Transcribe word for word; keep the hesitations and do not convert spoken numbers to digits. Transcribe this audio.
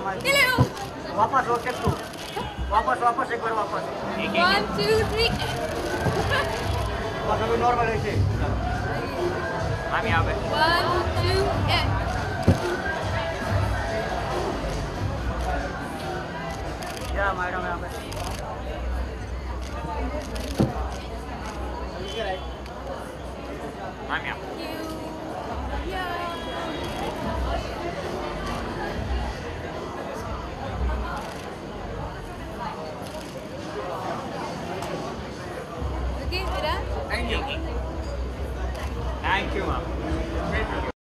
वापस हो step to वापस वापस एक बार वापस One, two, three. बस अभी नॉर्मल है इसे हम यहाँ पे One, two, and. या मैडम यहाँ पे हम यहाँ Yeah.